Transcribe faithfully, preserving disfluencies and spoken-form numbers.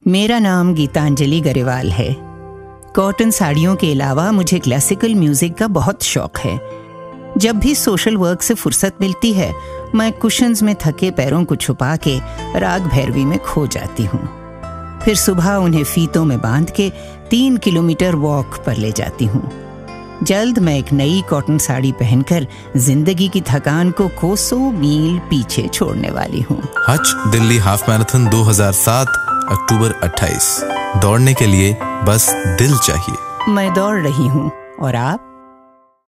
मेरा नाम गीतांजलि गरेवाल है। कॉटन साड़ियों के अलावा मुझे क्लासिकल म्यूजिक का बहुत शौक है। जब भी सोशल वर्क से फुर्सत मिलती है, मैं कुशन्स में थके पैरों को छुपा के राग भैरवी में खो जाती हूँ। फिर सुबह उन्हें फीतों में बांध के तीन किलोमीटर वॉक पर ले जाती हूँ। जल्द मैं एक नई कॉटन साड़ी पहनकर जिंदगी की थकान को कोसों मील पीछे छोड़ने वाली हूँ। हज दिल्ली हाफ मैराथन दो हज़ार सात अक्टूबर अट्ठाईस। दौड़ने के लिए बस दिल चाहिए। मैं दौड़ रही हूँ, और आप?